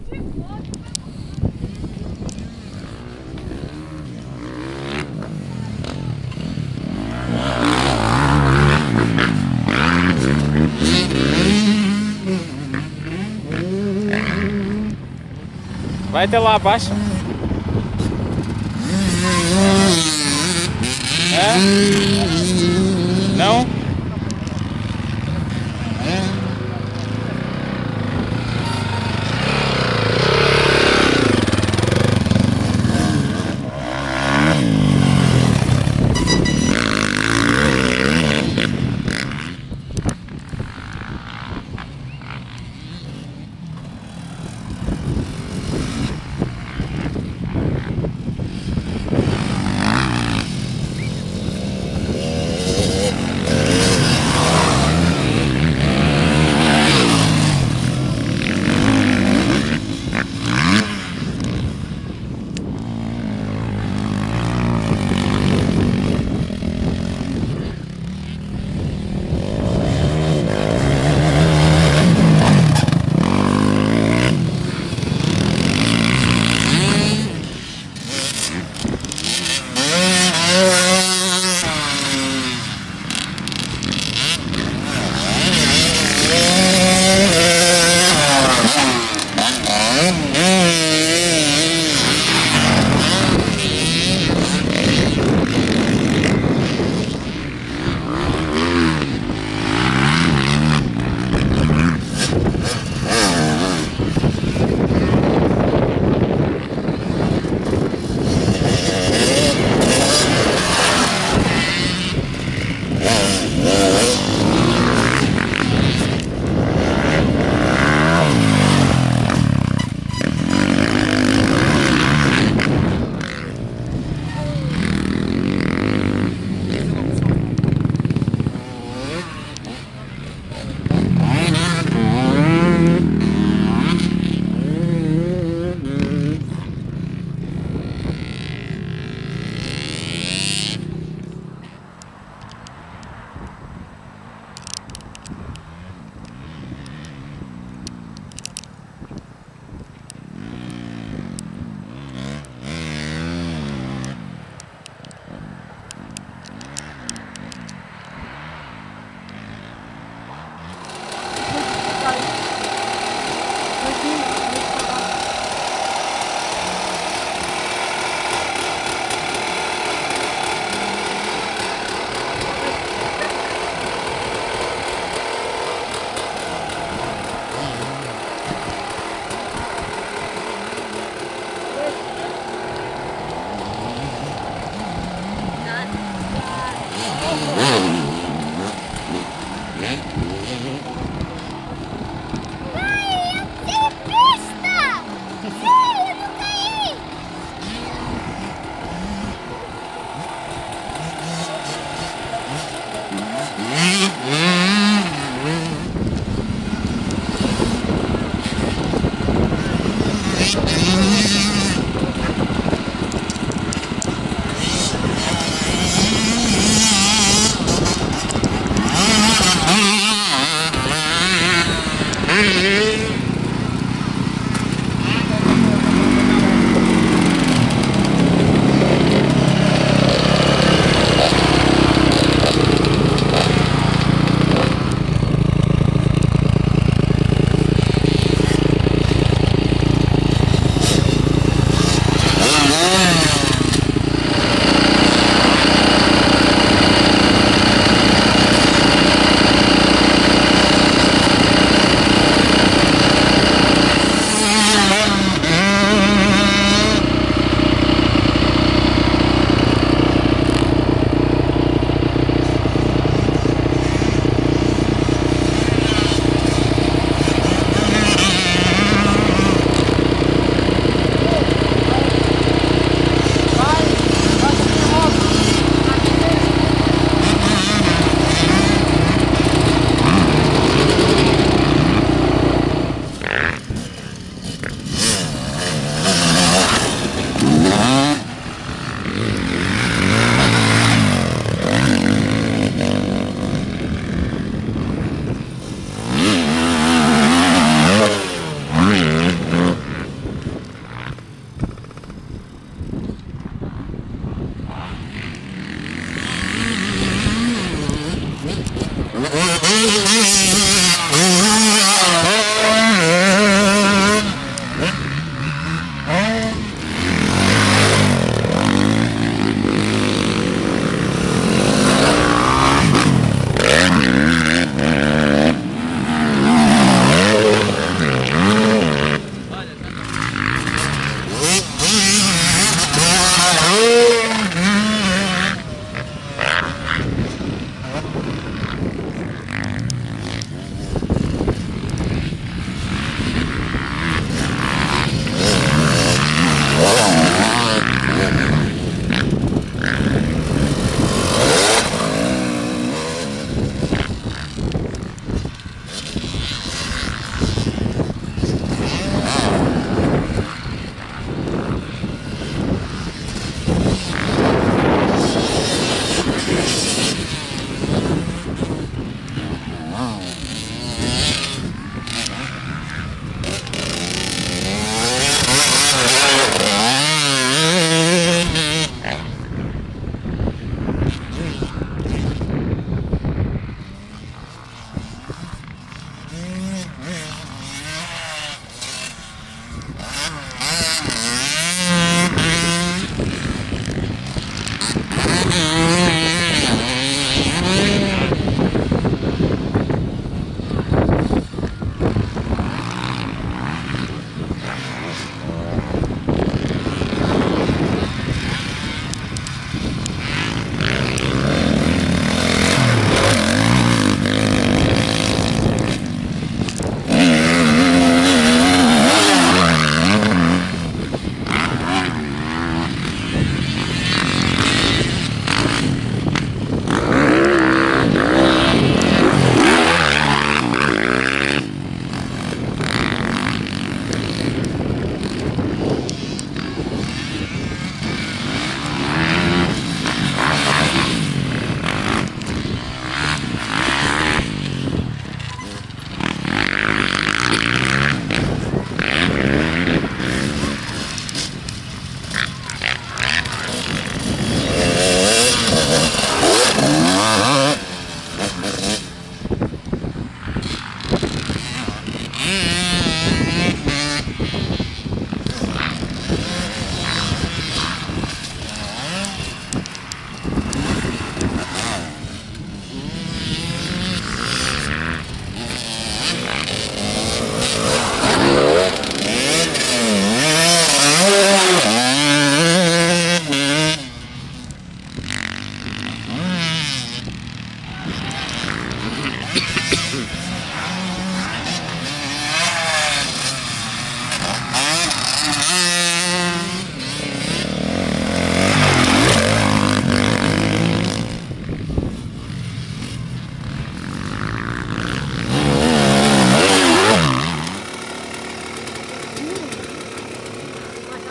Vai até lá abaixo. É? Não?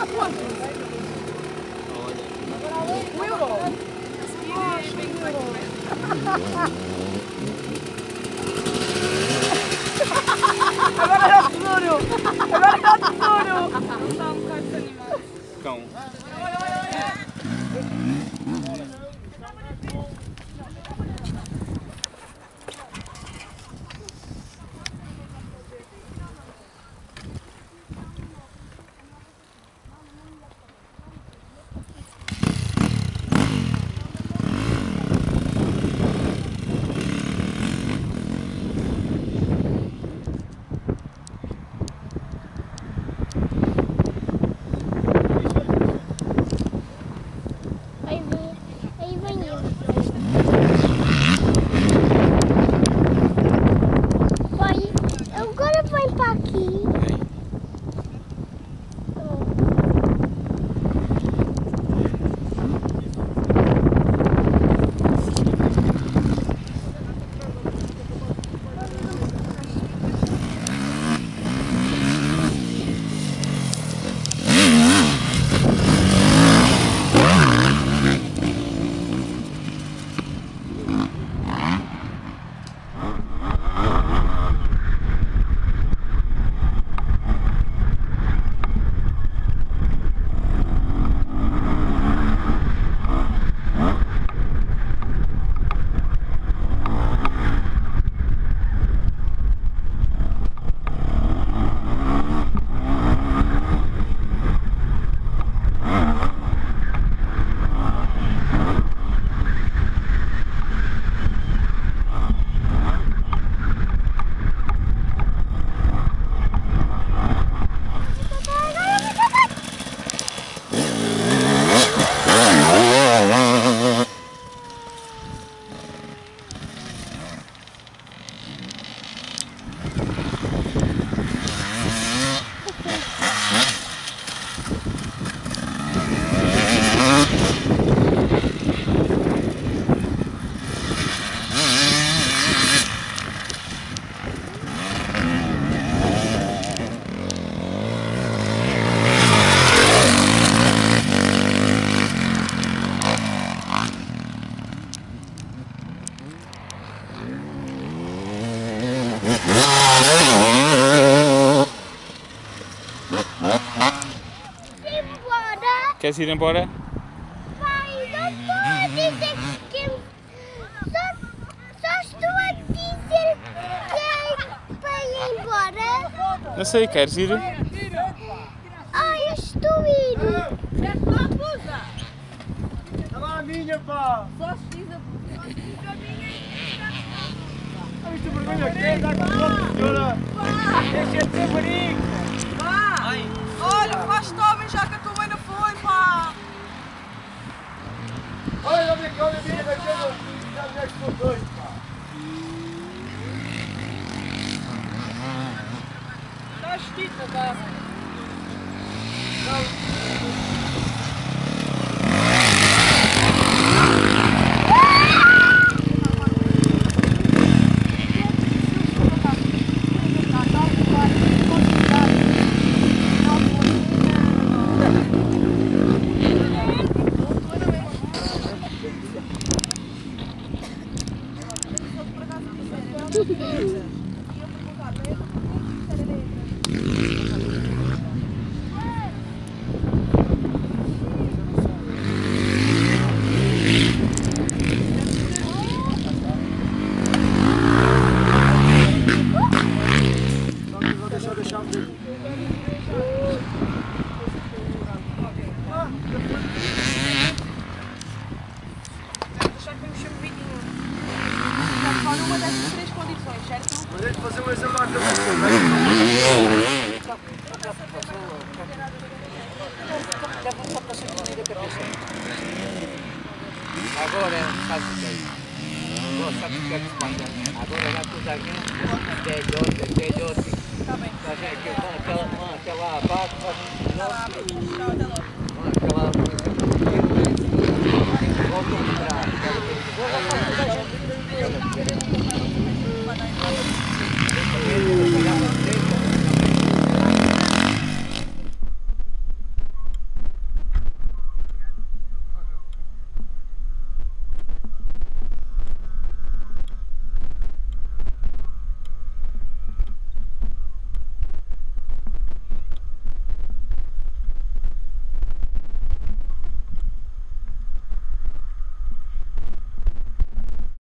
O euro. Agora é o tesouro! Agora é o tesouro! Não está um bocado desanimado. Cão. Aí vem eu. Vai, agora vem para aqui. Queres ir embora? Pai, não estou a dizer que... Só estou a dizer que é para ir embora. Não sei, queres ir? Eu estou a ir. Já está a pusa. Está lá a minha, pá! Só se diz a minha. Olha isto vergonha que é, dá com a senhora! Deixa de ser marico! Vá! Olha, faz homem já que a tua mãe não foi, pá! Olha, olha aqui, olha a minha daquela! Já estou doido, pá! Está esquita, pá! Uma dessas três condições, certo? Mas é de fazer uma examada da Agora sabe o que é isso? Agora sabe o que é que se passa? Agora vai tudo aqui, telhote. Está bem. Aquela parte,